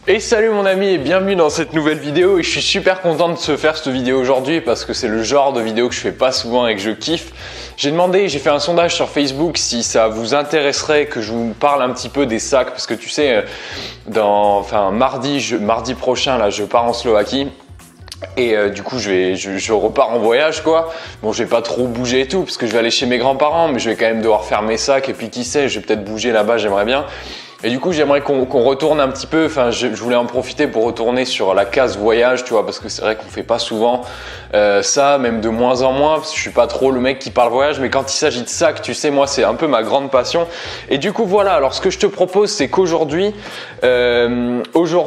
Et salut mon ami et bienvenue dans cette nouvelle vidéo et je suis super content de se faire cette vidéo aujourd'hui parce que c'est le genre de vidéo que je fais pas souvent et que je kiffe. J'ai fait un sondage sur Facebook si ça vous intéresserait que je vous parle un petit peu des sacs parce que tu sais, mardi prochain là je pars en Slovaquie. Et du coup je repars en voyage quoi. Bon, je vais pas trop bouger et tout parce que je vais aller chez mes grands-parents, mais je vais quand même devoir faire mes sacs et puis qui sait, je vais peut-être bouger là-bas, j'aimerais bien. Et du coup, j'aimerais qu'on retourne un petit peu, enfin, je voulais en profiter pour retourner sur la case voyage, tu vois, parce que c'est vrai qu'on fait pas souvent ça, même de moins en moins, parce que je suis pas trop le mec qui parle voyage, mais quand il s'agit de sac, tu sais, moi, c'est un peu ma grande passion. Et du coup, voilà, alors ce que je te propose, c'est qu'aujourd'hui, on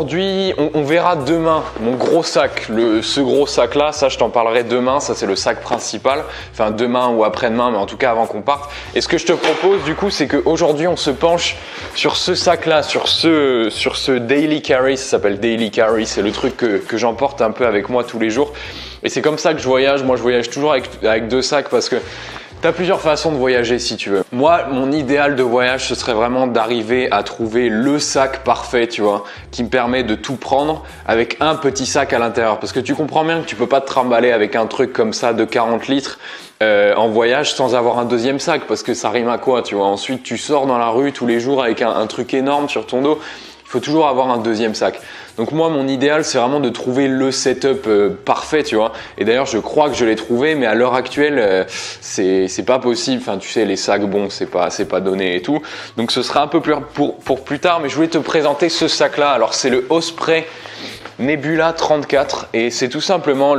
verra demain mon gros sac, ce gros sac-là, ça, je t'en parlerai demain, ça, c'est le sac principal, enfin, demain ou après-demain, mais en tout cas, avant qu'on parte. Et ce que je te propose, du coup, c'est qu'aujourd'hui, on se penche sur ce sac-là, sur ce Daily Carry, ça s'appelle Daily Carry, c'est le truc que j'emporte un peu avec moi tous les jours. Et c'est comme ça que je voyage. Moi, je voyage toujours avec deux sacs parce que tu as plusieurs façons de voyager si tu veux. Moi, mon idéal de voyage, ce serait vraiment d'arriver à trouver le sac parfait, tu vois, qui me permet de tout prendre avec un petit sac à l'intérieur. Parce que tu comprends bien que tu peux pas te trimballer avec un truc comme ça de 40 litres en voyage sans avoir un deuxième sac parce que ça rime à quoi, tu vois. Ensuite, tu sors dans la rue tous les jours avec un truc énorme sur ton dos. Il faut toujours avoir un deuxième sac. Donc moi, mon idéal, c'est vraiment de trouver le setup parfait, tu vois. Et d'ailleurs, je crois que je l'ai trouvé, mais à l'heure actuelle, c'est pas possible. Enfin, tu sais, les sacs, bon, c'est pas donné et tout. Donc, ce sera un peu plus pour plus tard. Mais je voulais te présenter ce sac-là. Alors, c'est le Osprey Nebula 34 et c'est tout simplement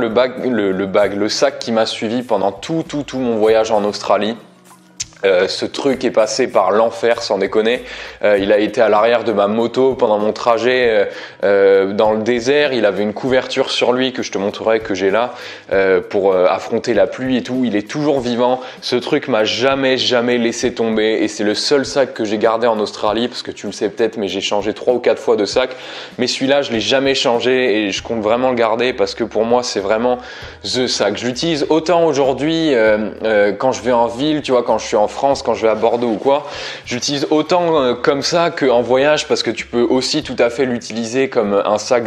le sac qui m'a suivi pendant tout mon voyage en Australie. Ce truc est passé par l'enfer sans déconner. Il a été à l'arrière de ma moto pendant mon trajet dans le désert. Il avait une couverture sur lui que je te montrerai que j'ai là pour affronter la pluie et tout. Il est toujours vivant. Ce truc m'a jamais laissé tomber et c'est le seul sac que j'ai gardé en Australie parce que tu le sais peut-être mais j'ai changé 3 ou 4 fois de sac. Mais celui-là je l'ai jamais changé et je compte vraiment le garder parce que pour moi c'est vraiment the sac. Je l'utilise autant aujourd'hui quand je vais en ville, tu vois, quand je suis en France, quand je vais à Bordeaux ou quoi, j'utilise autant comme ça qu'en voyage parce que tu peux aussi tout à fait l'utiliser comme un sac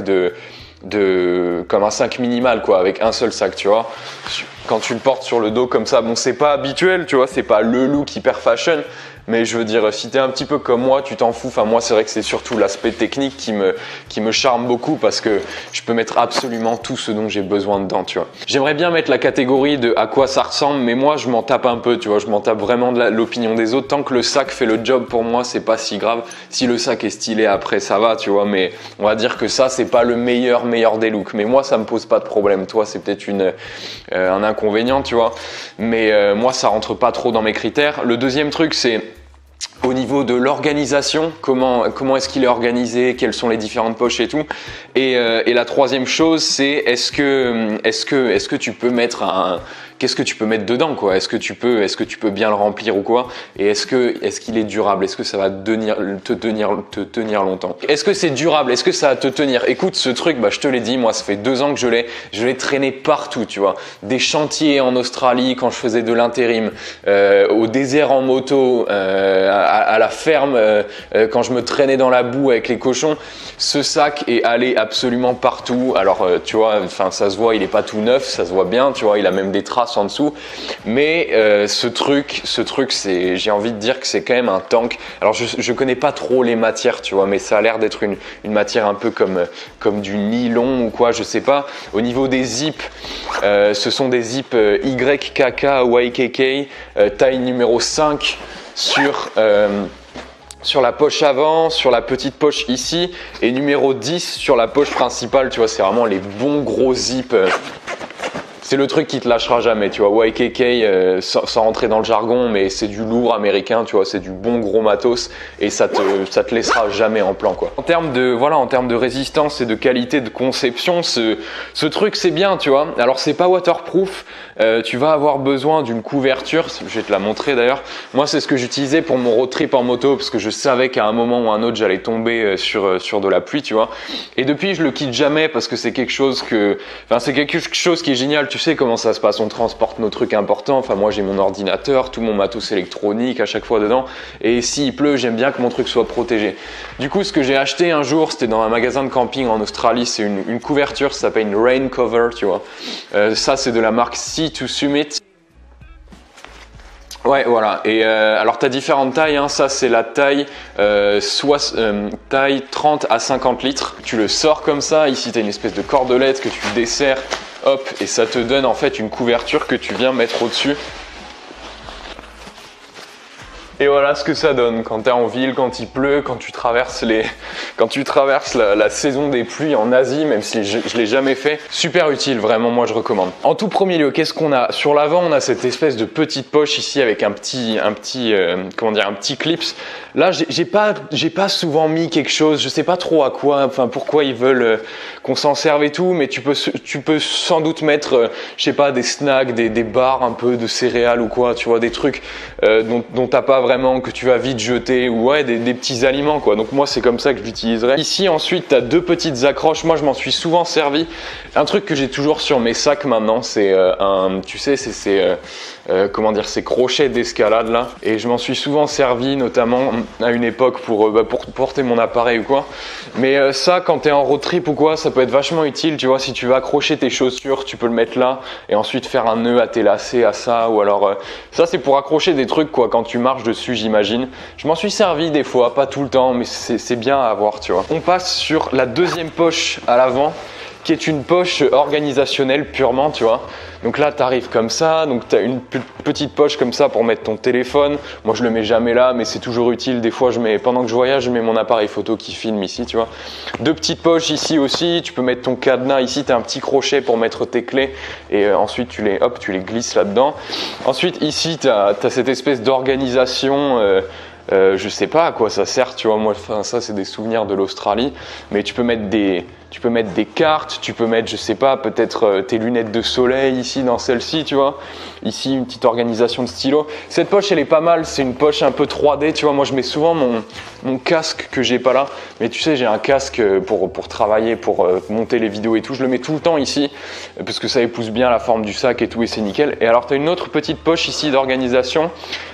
comme un sac minimal quoi, avec un seul sac, tu vois. Quand tu le portes sur le dos comme ça, bon c'est pas habituel, tu vois, c'est pas le look hyper fashion, mais je veux dire si t'es un petit peu comme moi, tu t'en fous. Enfin moi c'est vrai que c'est surtout l'aspect technique qui me charme beaucoup parce que je peux mettre absolument tout ce dont j'ai besoin dedans, tu vois. J'aimerais bien mettre la catégorie de à quoi ça ressemble, mais moi je m'en tape un peu, tu vois, je m'en tape vraiment de l'opinion des autres. Tant que le sac fait le job pour moi, c'est pas si grave. Si le sac est stylé après ça va, tu vois, mais on va dire que ça c'est pas le meilleur des looks. Mais moi ça me pose pas de problème. Toi c'est peut-être un inconvénient, tu vois, mais moi ça rentre pas trop dans mes critères. Le deuxième truc c'est au niveau de l'organisation, comment est-ce qu'il est organisé, quelles sont les différentes poches et tout. Et la troisième chose, c'est est-ce que tu peux mettre qu'est-ce que tu peux mettre dedans quoi? Est-ce que tu peux bien le remplir ou quoi? Et est-ce qu'il est durable? Est-ce que ça va te tenir longtemps? Est-ce que c'est durable? Est-ce que ça va te tenir? Écoute, ce truc, je te l'ai dit, moi ça fait 2 ans que je l'ai traîné partout, tu vois. Des chantiers en Australie quand je faisais de l'intérim, au désert en moto, à la ferme quand je me traînais dans la boue avec les cochons. Ce sac est allé absolument partout. Alors tu vois, enfin ça se voit, il est pas tout neuf, ça se voit bien, tu vois, il a même des traces en dessous. Mais ce truc, j'ai envie de dire que c'est quand même un tank. Alors je connais pas trop les matières, tu vois, mais ça a l'air d'être une matière un peu comme du nylon ou quoi, je sais pas. Au niveau des zips, ce sont des zips YKK taille numéro 5 sur la poche avant, sur la petite poche ici et numéro 10 sur la poche principale, tu vois, c'est vraiment les bons gros zips. C'est le truc qui te lâchera jamais, tu vois. YKK, sans rentrer dans le jargon, mais c'est du lourd américain, tu vois, c'est du bon gros matos et ça te laissera jamais en plan, quoi. En termes de résistance et de qualité de conception, ce truc c'est bien, tu vois. Alors c'est pas waterproof, tu vas avoir besoin d'une couverture, je vais te la montrer d'ailleurs. Moi c'est ce que j'utilisais pour mon road trip en moto parce que je savais qu'à un moment ou un autre j'allais tomber sur de la pluie, tu vois. Et depuis je le quitte jamais parce que c'est quelque chose qui est génial. tu sais comment ça se passe, on transporte nos trucs importants. Enfin, moi j'ai mon ordinateur, tout mon matos électronique à chaque fois dedans. Et s'il pleut, j'aime bien que mon truc soit protégé. Du coup, ce que j'ai acheté un jour, c'était dans un magasin de camping en Australie. C'est une couverture, ça s'appelle une rain cover, tu vois. Ça, c'est de la marque Sea to Summit. Ouais, voilà. Et alors, tu as différentes tailles. Hein. Ça, c'est la taille, taille 30 à 50 litres. Tu le sors comme ça. Ici, tu as une espèce de cordelette que tu desserres. Hop, et ça te donne en fait une couverture que tu viens mettre au-dessus. Et voilà ce que ça donne quand tu es en ville, quand il pleut, quand tu traverses, la saison des pluies en Asie, même si je ne l'ai jamais fait. Super utile, vraiment, moi je recommande. En tout premier lieu, qu'est-ce qu'on a? Sur l'avant, on a cette espèce de petite poche ici avec un petit clips. Là, j'ai pas souvent mis quelque chose, je sais pas trop à quoi, enfin pourquoi ils veulent qu'on s'en serve et tout, mais tu peux sans doute mettre, je sais pas, des snacks, des barres un peu de céréales ou quoi, tu vois, des trucs dont t'as pas vraiment, que tu vas vite jeter, ou ouais, des petits aliments quoi. Donc moi c'est comme ça que je l'utiliserai. Ici ensuite tu as deux petites accroches, moi je m'en suis souvent servi. Un truc que j'ai toujours sur mes sacs maintenant, c'est tu sais, comment dire, ces crochets d'escalade là, et je m'en suis souvent servi notamment à une époque pour porter mon appareil ou quoi. Mais ça, quand tu es en road trip ou quoi, ça peut être vachement utile, tu vois. Si tu veux accrocher tes chaussures, tu peux le mettre là et ensuite faire un nœud à tes lacets à ça, ou alors ça c'est pour accrocher des trucs quoi quand tu marches dessus, j'imagine. Je m'en suis servi des fois, pas tout le temps, mais c'est bien à avoir, tu vois. On passe sur la deuxième poche à l'avant, qui est une poche organisationnelle purement, tu vois. Donc là, tu arrives comme ça, donc tu as une petite poche comme ça pour mettre ton téléphone. Moi, je le mets jamais là, mais c'est toujours utile. Des fois, pendant que je voyage, je mets mon appareil photo qui filme ici, tu vois. Deux petites poches ici aussi, tu peux mettre ton cadenas. Ici, tu as un petit crochet pour mettre tes clés et ensuite, tu les glisses là-dedans. Ensuite, ici, tu as cette espèce d'organisation. Je sais pas à quoi ça sert, tu vois. Moi, ça, c'est des souvenirs de l'Australie, mais tu peux mettre des cartes, tu peux mettre, je sais pas, peut-être tes lunettes de soleil ici dans celle-ci, tu vois. Ici, une petite organisation de stylo. Cette poche, elle est pas mal, c'est une poche un peu 3D, tu vois. Moi, je mets souvent mon casque que j'ai pas là, mais tu sais, j'ai un casque pour travailler, pour monter les vidéos et tout. Je le mets tout le temps ici, parce que ça épouse bien la forme du sac et tout, et c'est nickel. Et alors, tu as une autre petite poche ici d'organisation,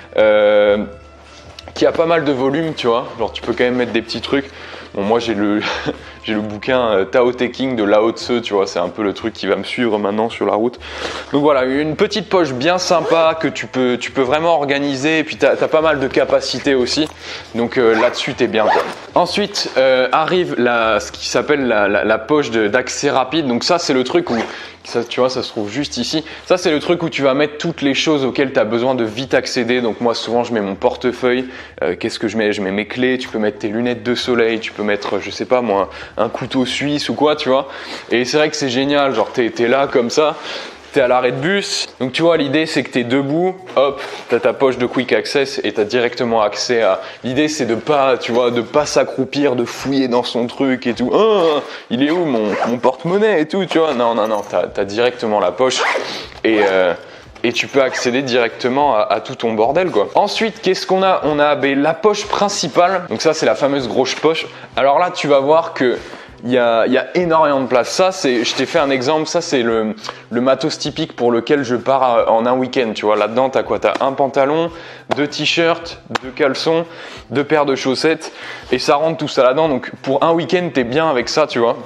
qui a pas mal de volume, tu vois. Genre, tu peux quand même mettre des petits trucs. Bon, moi, j'ai le bouquin Tao Te Ching de Lao Tse, tu vois. C'est un peu le truc qui va me suivre maintenant sur la route. Donc voilà, une petite poche bien sympa que tu peux vraiment organiser. Et puis, tu as pas mal de capacité aussi. Donc là-dessus, tu es bien, quoi. Ensuite, arrive ce qui s'appelle la poche d'accès rapide. Donc ça, c'est le truc où... Ça, tu vois, ça se trouve juste ici. Ça, c'est le truc où tu vas mettre toutes les choses auxquelles tu as besoin de vite accéder. Donc moi, souvent, je mets mon portefeuille. Qu'est-ce que je mets? Je mets mes clés. Tu peux mettre tes lunettes de soleil. Tu peux mettre, je sais pas moi, un couteau suisse ou quoi, tu vois. Et c'est vrai que c'est génial. Genre, t'es là comme ça. T'es à l'arrêt de bus, donc tu vois, l'idée c'est que t'es debout, hop, t'as ta poche de quick access et t'as directement accès à... L'idée c'est de pas, tu vois, de pas s'accroupir, de fouiller dans son truc et tout. Oh, il est où mon porte-monnaie et tout, tu vois. Non, t'as directement la poche et tu peux accéder directement à tout ton bordel, quoi. Ensuite, qu'est-ce qu'on a? On a la poche principale, donc ça c'est la fameuse grosse poche. Alors là, tu vas voir que il y a énormément de place. Ça, je t'ai fait un exemple. Ça, c'est le matos typique pour lequel je pars en un week-end. Tu vois, là-dedans, t'as quoi? T'as un pantalon, deux t-shirts, deux caleçons, deux paires de chaussettes, et ça rentre tout ça là-dedans. Donc, pour un week-end, t'es bien avec ça, tu vois.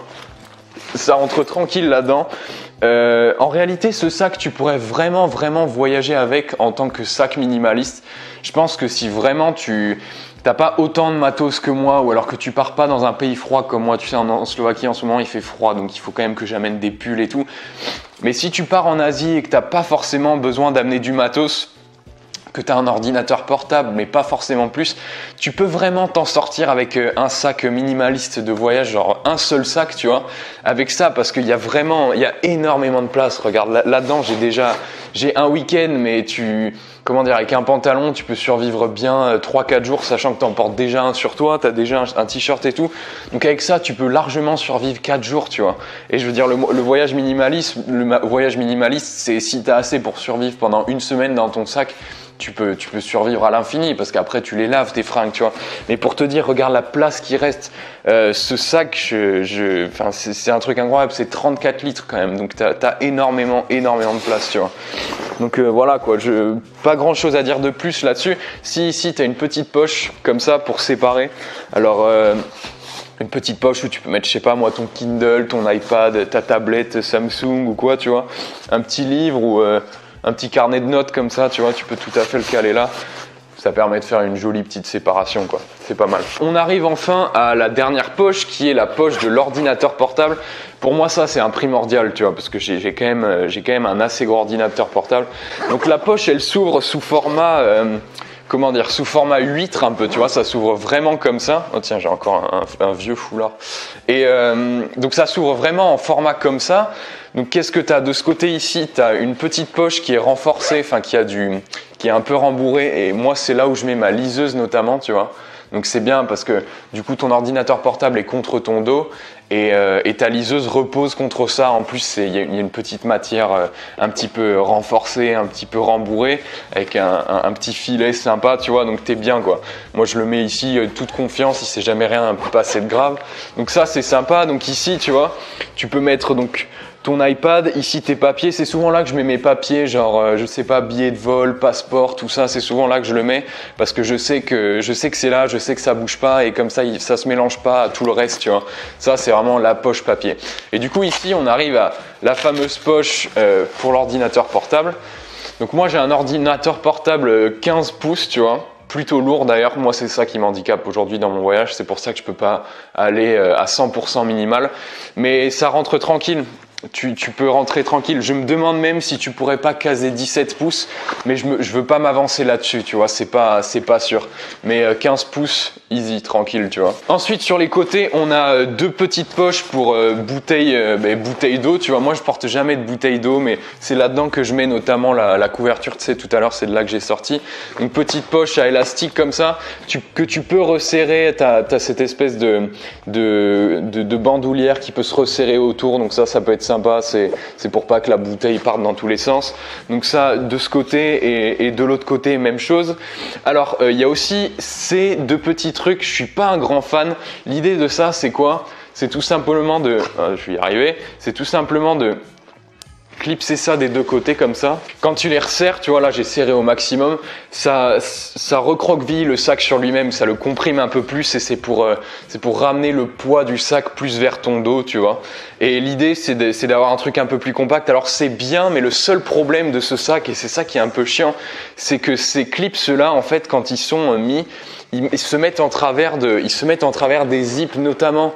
Ça rentre tranquille là-dedans. En réalité, ce sac, tu pourrais vraiment voyager avec en tant que sac minimaliste. Je pense que si vraiment t'as pas autant de matos que moi, ou alors que tu pars pas dans un pays froid comme moi, tu sais, en Slovaquie en ce moment il fait froid, donc il faut quand même que j'amène des pulls et tout. Mais si tu pars en Asie et que t'as pas forcément besoin d'amener du matos, que tu as un ordinateur portable mais pas forcément plus, tu peux vraiment t'en sortir avec un sac minimaliste de voyage, genre un seul sac, tu vois, avec ça, parce qu'il y a énormément de place. Regarde, là-dedans, j'ai un week-end, mais avec un pantalon, tu peux survivre bien 3-4 jours, sachant que tu en portes déjà un sur toi, tu as déjà un t-shirt et tout. Donc avec ça, tu peux largement survivre 4 jours, tu vois. Et je veux dire, le voyage minimaliste, c'est si tu as assez pour survivre pendant une semaine dans ton sac, tu peux survivre à l'infini parce qu'après tu les laves tes fringues, tu vois. Mais pour te dire, regarde la place qui reste. Ce sac, enfin, c'est un truc incroyable, c'est 34 litres quand même, donc t'as énormément de place, tu vois. Donc voilà quoi, pas grand chose à dire de plus là-dessus. Si ici t'as une petite poche comme ça pour séparer, alors une petite poche où tu peux mettre, je sais pas moi, ton Kindle, ton iPad, ta tablette Samsung ou quoi, tu vois, un petit livre ou un petit carnet de notes comme ça, tu vois, tu peux tout à fait le caler là. Ça permet de faire une jolie petite séparation, quoi. C'est pas mal. On arrive enfin à la dernière poche qui est la poche de l'ordinateur portable. Pour moi, ça, c'est un primordial, tu vois, parce que j'ai quand même un assez gros ordinateur portable. Donc la poche, elle s'ouvre sous format, comment dire, sous format huître un peu, tu vois, ça s'ouvre vraiment comme ça. Oh tiens, j'ai encore un vieux foulard. Et donc ça s'ouvre vraiment en format comme ça. Donc qu'est-ce que tu as de ce côté ici? Tu as une petite poche qui est renforcée, enfin qui est un peu rembourrée, et moi c'est là où je mets ma liseuse notamment, tu vois. Donc c'est bien parce que du coup ton ordinateur portable est contre ton dos et ta liseuse repose contre ça. En plus il y a une petite matière un petit peu renforcée, un petit peu rembourrée avec un petit filet sympa, tu vois, donc t'es bien quoi. Moi je le mets ici toute confiance, il s'est jamais rien passé de grave. Donc ça c'est sympa. Donc ici tu vois, tu peux mettre donc ton iPad, ici tes papiers, c'est souvent là que je mets mes papiers, genre je sais pas, billets de vol, passeport, tout ça, c'est souvent là que je le mets parce que je sais que c'est là, je sais que ça bouge pas et comme ça ça se mélange pas à tout le reste, tu vois. Ça c'est vraiment la poche papier. Et du coup ici on arrive à la fameuse poche pour l'ordinateur portable. Donc moi j'ai un ordinateur portable 15 pouces, tu vois. Plutôt lourd d'ailleurs, moi c'est ça qui m'handicape aujourd'hui dans mon voyage, c'est pour ça que je peux pas aller à 100% minimal, mais ça rentre tranquille. Tu peux rentrer tranquille. Je me demande même si tu pourrais pas caser 17 pouces, mais je veux pas m'avancer là-dessus, tu vois, c'est pas sûr. Mais 15 pouces, easy, tranquille, tu vois. Ensuite, sur les côtés, on a deux petites poches pour bouteilles d'eau, tu vois. Moi, je porte jamais de bouteille d'eau, mais c'est là-dedans que je mets notamment la couverture, tu sais, tout à l'heure, c'est de là que j'ai sorti. Une petite poche à élastique comme ça, que tu peux resserrer. T'as cette espèce de bandoulière qui peut se resserrer autour, donc ça peut être sympa, c'est pour pas que la bouteille parte dans tous les sens. Donc ça de ce côté et de l'autre côté même chose. Alors il y a aussi ces deux petits trucs, je suis pas un grand fan. L'idée de ça c'est quoi? C'est tout simplement je vais y arriver, c'est tout simplement de clipser ça des deux côtés comme ça. Quand tu les resserres, tu vois là j'ai serré au maximum, ça recroqueville le sac sur lui-même, ça le comprime un peu plus et c'est pour ramener le poids du sac plus vers ton dos, tu vois. Et l'idée c'est d'avoir un truc un peu plus compact. Alors c'est bien, mais le seul problème de ce sac, et c'est ça qui est un peu chiant, c'est que ces clips là en fait quand ils sont mis, ils se mettent en travers des zips notamment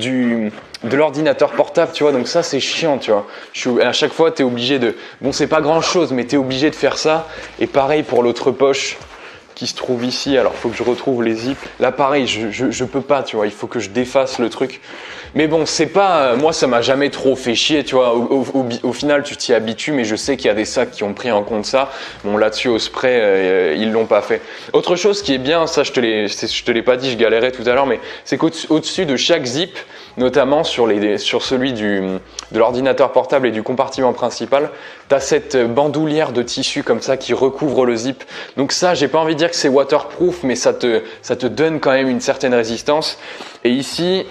de l'ordinateur portable, tu vois, donc ça c'est chiant, tu vois. À chaque fois tu es obligé bon c'est pas grand chose mais tu es obligé de faire ça. Et pareil pour l'autre poche qui se trouve ici, alors faut que je retrouve les zips. Là pareil, je peux pas, tu vois, il faut que je défasse le truc. Mais bon, c'est pas, moi ça m'a jamais trop fait chier, tu vois, au final tu t'y habitues, mais je sais qu'il y a des sacs qui ont pris en compte ça. Bon là-dessus au spray, ils l'ont pas fait. Autre chose qui est bien, ça je te l'ai pas dit, je galérais tout à l'heure, mais c'est qu'au-dessus de chaque zip, notamment sur celui de l'ordinateur portable et du compartiment principal, tu as cette bandoulière de tissu comme ça qui recouvre le zip. Donc ça, j'ai pas envie de dire que c'est waterproof, mais ça te donne quand même une certaine résistance. Et ici,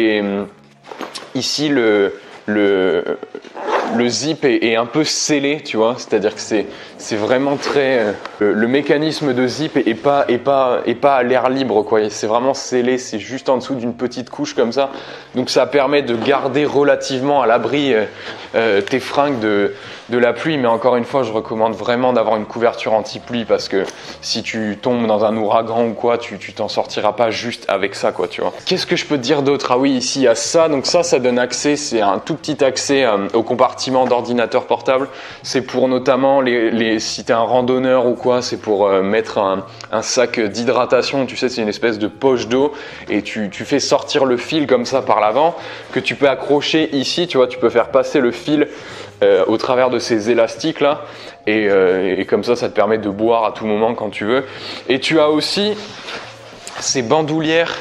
le zip est un peu scellé, tu vois, c'est-à-dire que c'est vraiment très le mécanisme de zip est pas à l'air libre, quoi. C'est vraiment scellé, c'est juste en dessous d'une petite couche comme ça. Donc ça permet de garder relativement à l'abri tes fringues de la pluie, mais encore une fois, je recommande vraiment d'avoir une couverture anti-pluie parce que si tu tombes dans un ouragan ou quoi, tu t'en sortiras pas juste avec ça, quoi, tu vois. Qu'est-ce que je peux te dire d'autre? Ah oui, ici il y a ça, donc ça donne accès, c'est un tout petit accès au compartiment d'ordinateur portable. C'est pour notamment si tu es un randonneur ou quoi, c'est pour mettre un sac d'hydratation, tu sais, c'est une espèce de poche d'eau et tu fais sortir le fil comme ça par l'avant que tu peux accrocher ici, tu vois, tu peux faire passer le fil au travers de ces élastiques là et comme ça te permet de boire à tout moment quand tu veux. Et tu as aussi ces bandoulières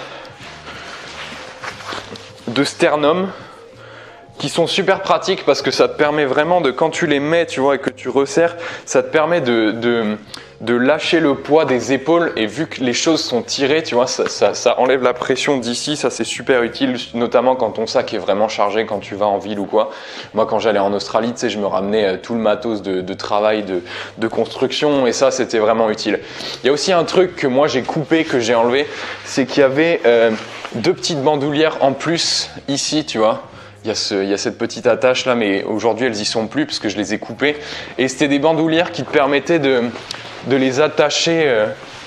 de sternum qui sont super pratiques parce que ça te permet vraiment quand tu les mets, tu vois, et que tu resserres, ça te permet de de lâcher le poids des épaules, et vu que les choses sont tirées, tu vois, ça enlève la pression d'ici. Ça c'est super utile, notamment quand ton sac est vraiment chargé, quand tu vas en ville ou quoi. Moi quand j'allais en Australie, tu sais, je me ramenais tout le matos de travail, de construction, et ça c'était vraiment utile. Il y a aussi un truc que moi j'ai coupé, que j'ai enlevé, c'est qu'il y avait 2 petites bandoulières en plus ici, tu vois. Il y a cette petite attache là, mais aujourd'hui elles y sont plus parce que je les ai coupées. Et c'était des bandoulières qui te permettaient de les attacher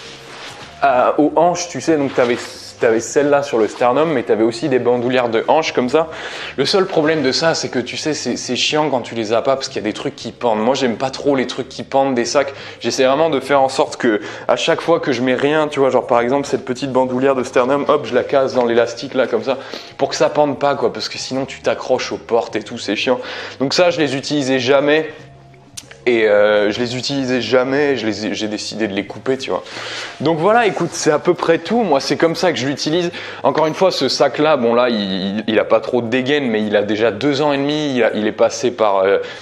aux hanches, tu sais. Donc tu avais celle-là sur le sternum, mais tu avais aussi des bandoulières de hanches comme ça. Le seul problème de ça, c'est que tu sais, c'est chiant quand tu les as pas parce qu'il y a des trucs qui pendent. Moi, j'aime pas trop les trucs qui pendent des sacs. J'essaie vraiment de faire en sorte que à chaque fois que je mets rien, tu vois, genre par exemple cette petite bandoulière de sternum, hop, je la casse dans l'élastique là comme ça, pour que ça pende pas, quoi, parce que sinon tu t'accroches aux portes et tout, c'est chiant. Donc ça, je les utilisais jamais. Et je les utilisais jamais, j'ai décidé de les couper, tu vois. Donc voilà, écoute, c'est à peu près tout. Moi, c'est comme ça que je l'utilise. Encore une fois, ce sac-là, bon là, il a pas trop de dégaine, mais il a déjà 2 ans et demi. Il est passé par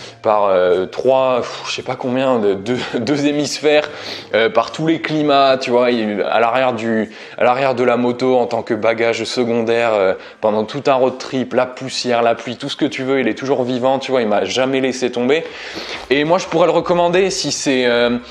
3, je sais pas combien, deux hémisphères, par tous les climats, tu vois. À l'arrière de la moto, en tant que bagage secondaire, pendant tout un road trip, la poussière, la pluie, tout ce que tu veux, il est toujours vivant, tu vois. Il m'a jamais laissé tomber. Et moi, je pourrais le recommander si c'est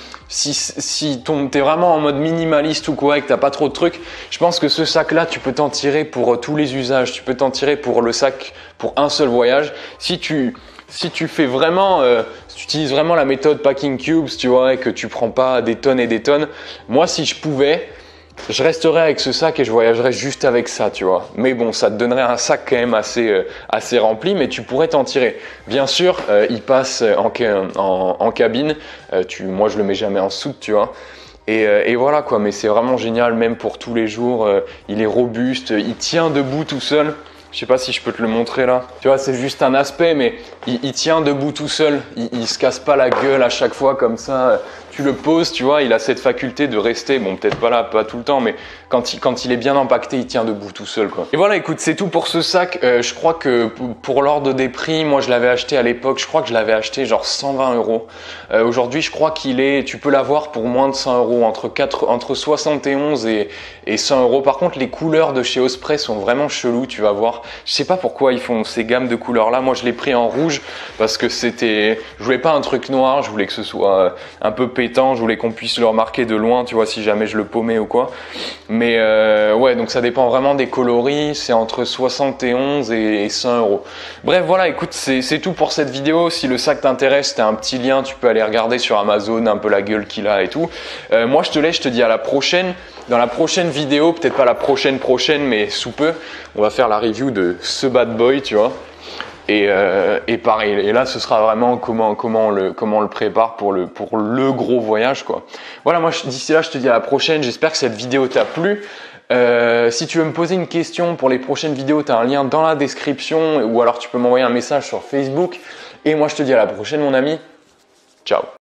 si t'es vraiment en mode minimaliste ou quoi et que t'as pas trop de trucs. Je pense que ce sac là, tu peux t'en tirer pour tous les usages. Tu peux t'en tirer pour le sac pour un seul voyage. Si tu fais vraiment, si tu utilises vraiment la méthode Packing Cubes, tu vois, et que tu prends pas des tonnes et des tonnes, moi si je pouvais, je resterais avec ce sac et je voyagerais juste avec ça, tu vois. Mais bon, ça te donnerait un sac quand même assez rempli, mais tu pourrais t'en tirer. Bien sûr, il passe en cabine. Moi, je le mets jamais en soute, tu vois. Et voilà quoi, mais c'est vraiment génial, même pour tous les jours. Il est robuste, il tient debout tout seul. Je sais pas si je peux te le montrer là. Tu vois, c'est juste un aspect, mais il tient debout tout seul. Il se casse pas la gueule à chaque fois comme ça. Tu le poses, tu vois, il a cette faculté de rester, bon peut-être pas là, pas tout le temps, mais quand il est bien empaqueté, il tient debout tout seul, quoi. Et voilà, écoute, c'est tout pour ce sac. Je crois que pour l'ordre des prix, moi je l'avais acheté à l'époque, je crois que je l'avais acheté genre 120 €. Aujourd'hui, je crois tu peux l'avoir pour moins de 100 €, entre 71 et 100 €. Par contre, les couleurs de chez Osprey sont vraiment cheloues, tu vas voir. Je sais pas pourquoi ils font ces gammes de couleurs là. Moi, je l'ai pris en rouge parce que je voulais pas un truc noir, je voulais que ce soit un peu pétant, je voulais qu'on puisse le remarquer de loin, tu vois, si jamais je le paumais ou quoi. Mais ouais, donc ça dépend vraiment des coloris, c'est entre 71 et 100 €. Bref, voilà, écoute, c'est tout pour cette vidéo. Si le sac t'intéresse, t'as un petit lien, tu peux aller regarder sur Amazon un peu la gueule qu'il a et tout. Moi, je te laisse, je te dis à la prochaine. Dans la prochaine vidéo, peut-être pas la prochaine, mais sous peu, on va faire la review de ce bad boy, tu vois. Et pareil, et là ce sera vraiment comment on le prépare pour le gros voyage, quoi. Voilà, moi d'ici là je te dis à la prochaine. J'espère que cette vidéo t'a plu. Si tu veux me poser une question pour les prochaines vidéos, tu as un lien dans la description, ou alors tu peux m'envoyer un message sur Facebook. Et moi je te dis à la prochaine, mon ami. Ciao.